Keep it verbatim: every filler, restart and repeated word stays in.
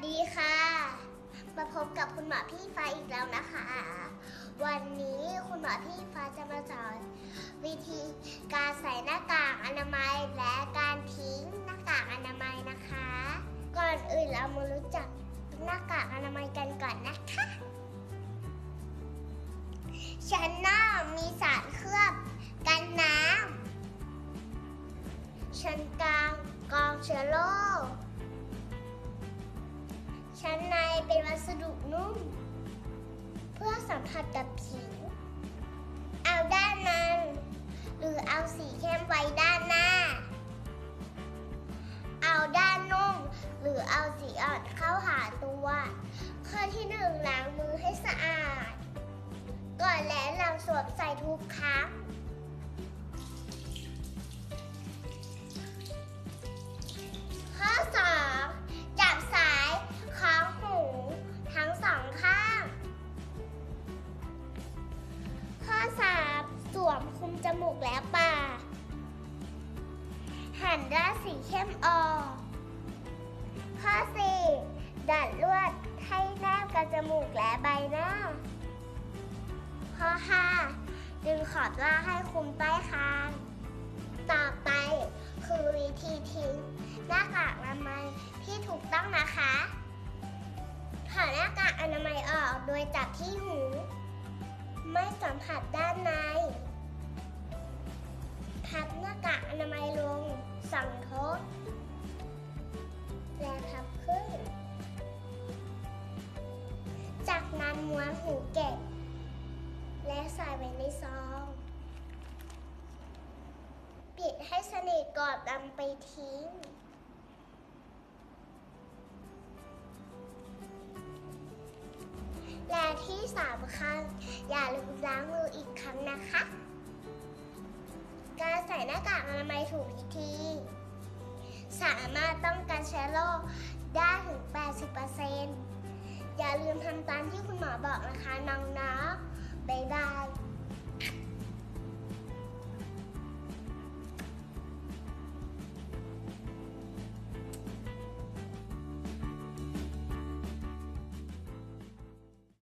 ดีค่ะมาพบกับคุณหมอพี่ฟ้าอีกแล้วนะคะวันนี้คุณหมอพี่ฟ้าจะมาสอนวิธีการใส่หน้ากากอนามัยและการทิ้งหน้ากากอนามัยนะคะก่อนอื่นเรามารู้จักหน้ากากอนามัยกันก่อนนะคะชั้นนอกมีสารเคลือบกันน้ำชั้นกลางกรองเชื้อโรคชั้นในเป็นวัสดุนุ่มเพื่อสัมผัสกับผิวเอาด้านมันหรือเอาสีเข้มไว้ด้านหน้าเอาด้านนุ่มหรือเอาสีอ่อนเข้าหาตัวข้อที่หนึ่งล้างมือให้สะอาดก่อนและหลังสวมใส่ทุกครั้งข้อสองจับสายคล้องหูทั้งสองข้างข้อสามสวมคลุมจมูกและปากหั่นด้านสีเข้มออกข้อสี่ดัดลวดให้แนบกับจมูกและใบหน้าข้อห้าดึงขอบล่างให้คุมใต้คางต่อไปคือวิธีทิ้งหน้ากากอนามัยที่ถูกต้องนะคะถอดหน้ากากอนามัยออกโดยจับที่หูไม่สัมผัสด้านในพับหน้ากากอนามัยลงสองทบและพับขึ้นจากนั้นม้วนหูเก็บและใส่ไว้ในซองปิดให้สนิทก่อนนำไปทิ้งและที่สำคัญอย่าลืมล้างมืออีกครั้งนะคะการใส่หน้ากากอนามัยถูกวิธีสามารถป้องกันเชื้อโรคได้ถึง แปดสิบเปอร์เซ็นต์ อย่าลืมทำตามที่คุณหมอบอกนะคะน้องๆบ๊ายบาย